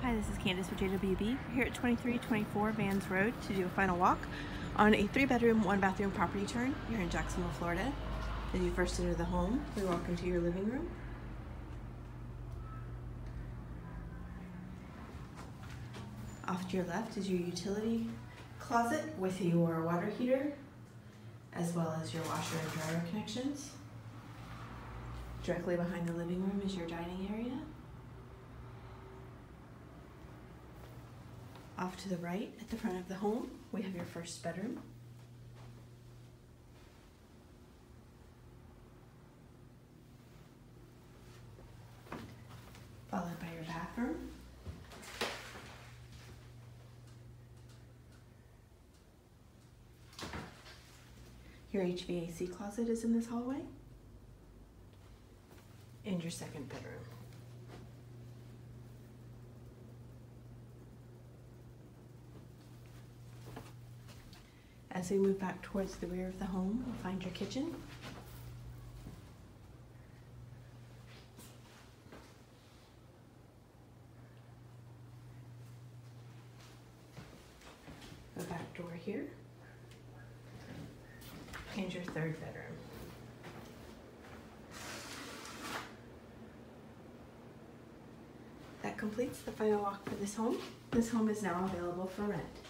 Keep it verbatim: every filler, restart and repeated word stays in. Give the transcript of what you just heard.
Hi, this is Candace with J W B. We're here at twenty-three twenty-four Vans Road to do a final walk on a three bedroom, one bathroom property turn here in Jacksonville, Florida. As you first enter the home, we walk into your living room. Off to your left is your utility closet with your water heater, as well as your washer and dryer connections. Directly behind the living room is your dining area. Off to the right, at the front of the home, we have your first bedroom. Followed by your bathroom. Your H V A C closet is in this hallway. And your second bedroom. As we move back towards the rear of the home, we'll find your kitchen. The back door here. And your third bedroom. That completes the final walk for this home. This home is now available for rent.